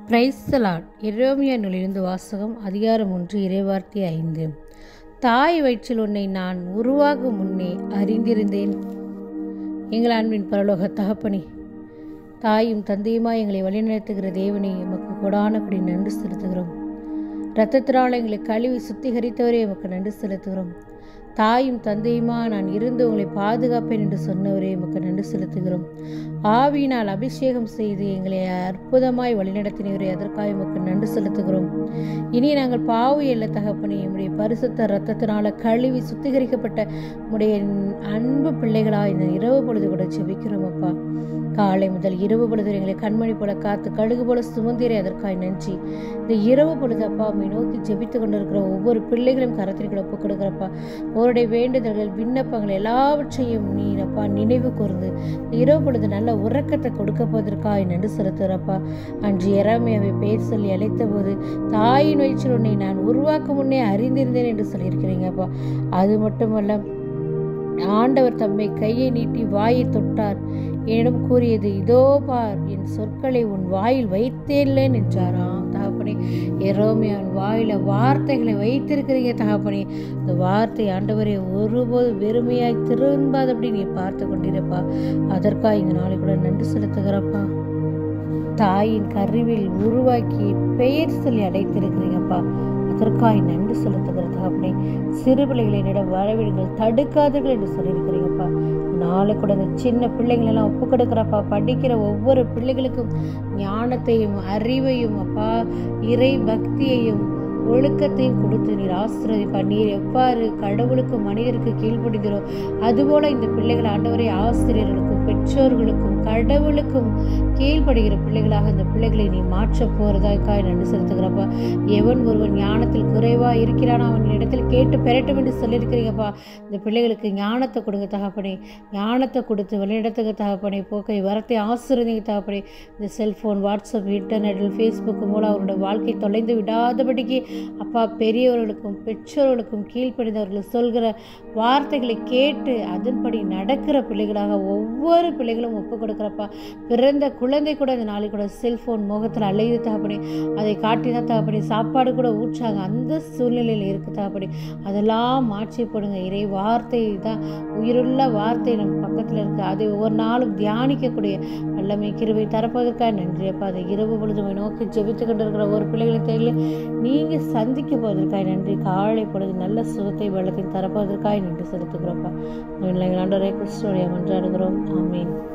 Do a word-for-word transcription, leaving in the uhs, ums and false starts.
Praise the Lord. எரேமியா நூலிலிருந்து வாசகம். அதிகாரம் ஒன்று, இறைவார்த்தை ஐந்து. தாய் வயிற்றில் உன்னை நான் உருவாகும் முன்னே அறிந்திருந்தேன். எங்கள் அன்பின் பரலோக தகப்பனே, தாயும் தந்தையுமாய் எங்களை வழிநடத்துகிற தேவனே, எமக்கு கொடான கொடி நன்றி செலுத்துகிறோம். இரத்தத்தினால் எங்களை கழுவி சுத்திகரித்தவரே, எமக்கு நன்றி செலுத்துகிறோம். தாயும் தந்தையுமா நான் இருந்து உங்களை பாதுகாப்பேன் என்று சொன்னவரே, எமக்கு நன்றி செலுத்துகிறோம். ஆவியினால் அபிஷேகம் செய்து எங்களை அற்புதமாய் வழிநடத்தினவரே, அதற்காக எமக்கு நன்றி செலுத்துகிறோம். இனி நாங்கள் பாவி அல்ல தகப்பனே, உம்முடைய பரிசுத்த இரத்தத்தினால கழுவி சுத்திகரிக்கப்பட்ட உம்முடைய அன்பு பிள்ளைகளாக இந்த இரவு பொழுது கூட ஜெபிக்கிறோம் அப்பா. காலை முதல் இரவு பொழுது எங்களை கண்மணி போல காத்து கழுகு போல சுமந்திரே, அதற்காக நன்றி. இந்த இரவு பொழுது அப்பா உம்மை நோக்கி ஜெபித்து கொண்டிருக்கிற ஒவ்வொரு பிள்ளைகளும் கரத்திற்குள்ள ஒப்புக் கொடுக்குறப்பா. அவருடைய வேண்டுதல்கள் விண்ணப்பங்கள் எல்லாவற்றையும் நீ அப்பா நினைவு கூர்ந்து இந்த இரவு பொழுது நல்ல உறக்கத்தை கொடுக்க போவதற்காக நன்றி செலுத்துகிறப்பா. அன்று எரேமியாவை பேர் சொல்லி அழைத்த போது தாயின் வயிற்றில் உன்னை நான் உருவாக்கும் முன்னே அறிந்திருந்தேன் என்று சொல்லியிருக்கிறீங்கப்பா. அது மட்டுமல்ல, ஆண்டவர் தம்மை கையை நீட்டி வாயை தொட்டார், என்னிடம் கூறியது, இதோ பார், என் சொற்களை உன் வாயில் வைத்தேன் என்றாராம் தகப்பனே. எரேமியாவின் வாயில வார்த்தைகளை வைத்திருக்கிறீங்க தகப்பனே. அந்த வார்த்தை ஆண்டவரை ஒருபோது வெறுமையாய் திரும்பாதபடி நீ பார்த்து கொண்டிருப்பா. அதற்காக இந்த நாளை கூட நன்றி செலுத்துகிறப்பா. தாயின் கருவில் உருவாக்கி பெயர் சொல்லி அடைத்திருக்கிறீங்கப்பா. அதற்காக நன்றி செலுத்துகிற தகப்பனே. சிறு பிள்ளைகளை என்னிடம் வரவிடுங்கள், தடுக்காதீர்கள் என்று சொல்லியிருக்கிறீங்கப்பா. நாளை கூட இந்த சின்ன பிள்ளைகள் எல்லாம் ஒப்பு கொடுக்குறப்பா. படிக்கிற ஒவ்வொரு பிள்ளைகளுக்கும் ஞானத்தையும் அறிவையும் அப்பா இறை பக்தியையும் ஒழுக்கத்தையும் கொடுத்து நீர் ஆசீர்வதிப்பா. நீர் எவ்வாறு கடவுளுக்கும் மனிதருக்கு கீழ்ப்படிகிறோ அதுபோல இந்த பிள்ளைகள் ஆண்டவரை ஆசிரியர்களுக்கும் பெற்றோர்களுக்கும் கடவுளுக்கும் கீழ்ப்படுகிற பிள்ளைகளாக இந்த பிள்ளைகளை நீ மாற்ற போறதாய்க்காய் நன்றி செலுத்துகிறப்பா. எவன் ஒருவன் ஞானத்தில் குறைவா இருக்கிறானோ அவன் இடத்தில் கேட்டு பெறட்டும் என்று சொல்லியிருக்கிறீங்கப்பா. இந்த பிள்ளைகளுக்கு ஞானத்தை கொடுங்க தகப்பனே. ஞானத்தை கொடுத்து வழிநடத்துக தகப்பனே. போக்கை வரத்தை ஆசீர்வதிங்க தகப்பனே. இந்த செல்போன், வாட்ஸ்அப், இன்டர்நெட்டில், ஃபேஸ்புக் மூலம் அவருடைய வாழ்க்கை தொலைந்து விடாதபடிக்கு அப்பா பெரியவர்களுக்கும் பெற்றோர்களுக்கும் கீழ்ப்படிந்தவர்கள் சொல்கிற வார்த்தைகளை கேட்டு அதன்படி நடக்கிற பிள்ளைகளாக ஒவ்வொரு பிள்ளைகளும் ஒப்பு கொடுக்குறப்பா. பிறந்த குழந்தை கூட அந்த நாளைக்கு கூட செல்போன் மோகத்தில் அலையுது தகப்பனே. அதை காட்டிதான் தகப்பனே சாப்பாடு கூட ஊற்றாங்க. அந்த சூழ்நிலையில் இருக்கு தகப்பனே. அதெல்லாம் மாற்றி போடுங்க. இறை வார்த்தை தான் உயிருள்ள வார்த்தை நம்ம பக்கத்தில் இருக்கு. அதை ஒவ்வொரு நாளும் தியானிக்கக்கூடிய வல்லமை கிருபை தரப்பதற்காக நன்றி அப்பா. அதை இரவு பொழுது நோக்கி ஜெபித்து கொண்டிருக்கிற ஒரு பிள்ளைகளின் தேவையை நீங்கள் சந்திக்க போவதற்காக நன்றி. காலை பொழுது நல்ல சுகத்தை வெள்ளத்தையும் தரப்போவதற்காக நன்றி செலுத்துகிறோம்ப்பா. ஆண்டவரே கிறிஸ்துவோடைய மன்றாடுகிறோம். ஆமீன்.